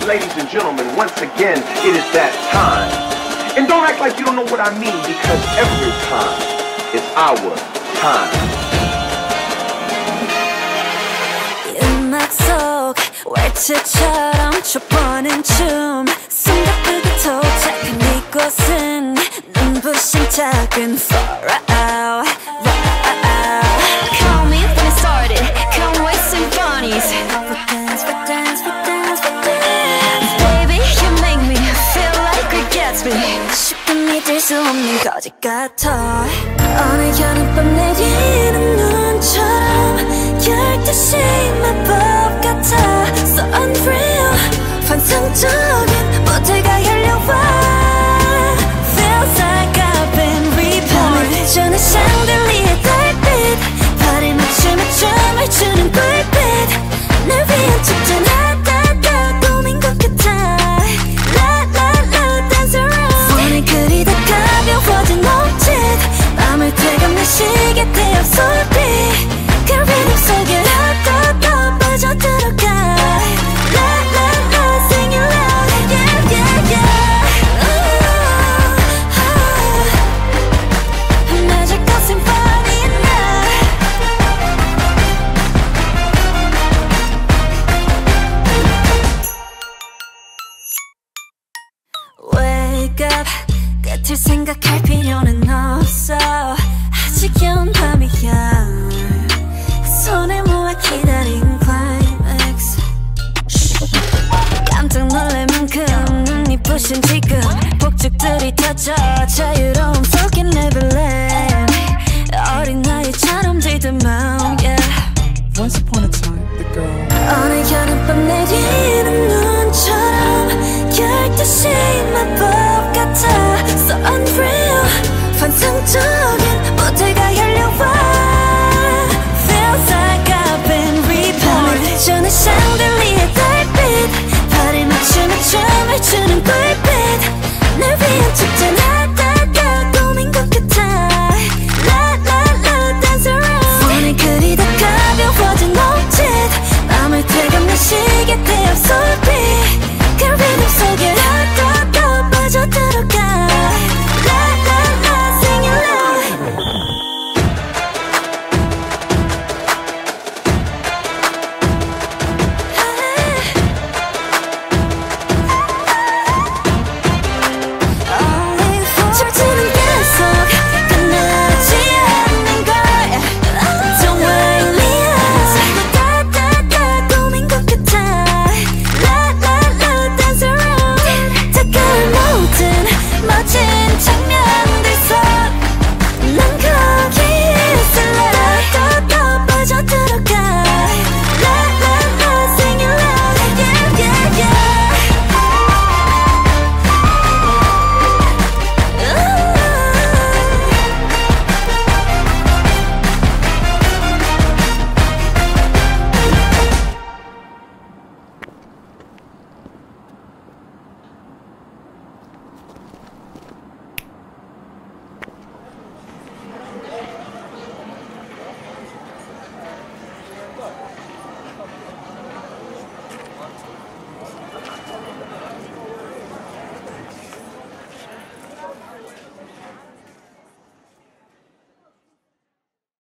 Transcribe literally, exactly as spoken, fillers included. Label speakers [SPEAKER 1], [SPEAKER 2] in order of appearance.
[SPEAKER 1] Ladies and gentlemen, once again, it is that time. And don't act like you don't know what I mean, because every time is our time.
[SPEAKER 2] 음악 속 왈츠처럼 춰보는 춤 숨 가쁘게 도착한 이곳은 눈부신 작은 far out. Call me when it started, come with symphonies. For dance, for dance, for dance, for dance. Baby, you make me feel like Great Gatsby. 쉽게 믿을 수 없는 거짓 같아. 어느 여름밤 내리는 눈처럼 열두 시 마법 같아. So unreal, 환상적인 무대가 열려와. Feels like I've been reborn. 주는 샹들리에 달빛, 발을 맞추며 춤을 추는 불빛. 날 위한 축제나다다 꿈인 것 같아. La la la dance around. 오늘 그리 다 가벼워진 몸짓, 맘을 되감는 시계 태엽 솔빛. 그 리듬 속에 라다다 빠져들어가. La la la sing it loud. Yeah yeah yeah. Ooh, oh. magical symphony night. Wake up, 끝을 생각할 필요는 없어. 아직 연 밤이야. 손을 모아 기다린 climax. 깜짝 놀랄 만큼 눈이 부신 지금 폭죽들이 터져 자유로움 속인 네버랜드. 어린 나이처럼 들던 마음 yeah.
[SPEAKER 3] Once upon a time, the girl.
[SPEAKER 2] 어느 여름밤 내리는 눈처럼 열두 시 마법 같아. So unreal, 환상적인